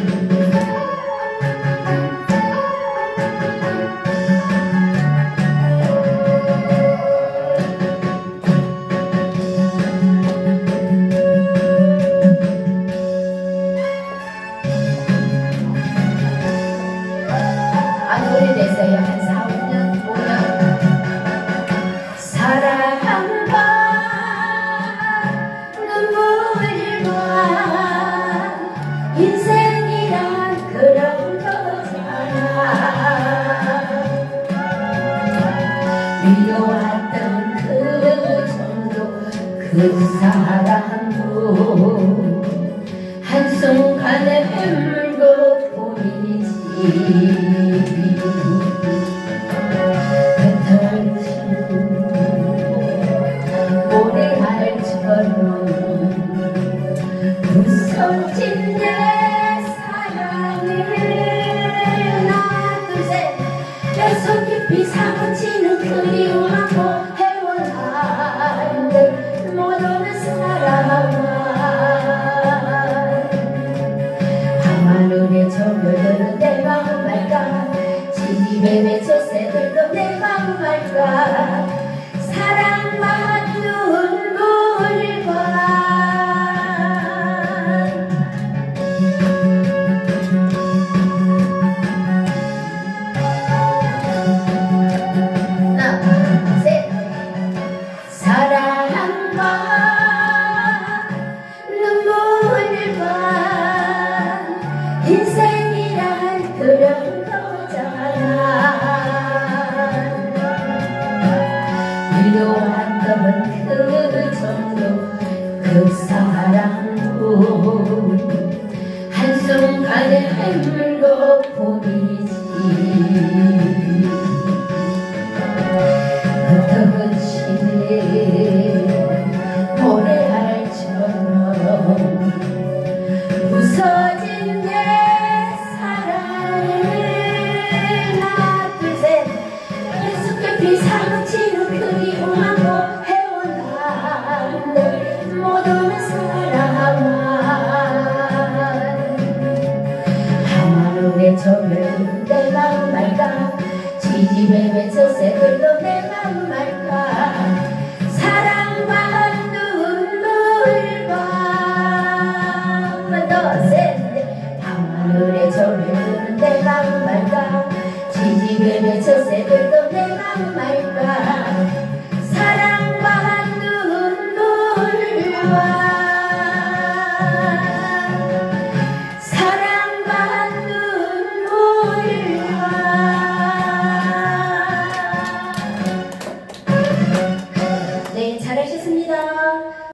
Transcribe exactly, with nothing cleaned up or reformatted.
오래됐어요. 한 사, 오 년, 오 년. 사랑과 눈물과 인생이란 그런 거잖아. 미워왔던 그 정도 그 사랑도 한순간에 햄물고 보이지. 모래알처럼 부서진 내 사랑을 하나 둘셋 뼛속 깊이 사무치는 그리움하고 헤어나는 모르는 사랑아. 밤하늘에 저별들은 내 마음 알까. 지집에 맺혀 새들도 내 마음 알까. 사랑과 눈물과 하나, 셋. 사랑과 눈물과 인생이란 그런 거잖아. 미워왔던 그 정도 그 사랑도 한순간에 햄물고 보이지. 흩어지는 모래알처럼 부서진 내 사랑을 하나 둘셋 뱃속 깊이 사무치는 그리움하고 헤어나는 모든 사랑아. 밤하늘에 저별은 내 마음 알까. 지집에 맺혀 새들도 내 마음 알까. 사랑과 눈물과 하나 더 셋. 밤하늘에 저별은 내 마음 알까. 지집에 맺혀 새들도 내 마음 알까. 사랑과 눈물과 사랑과 눈물과. 네, 잘하셨습니다.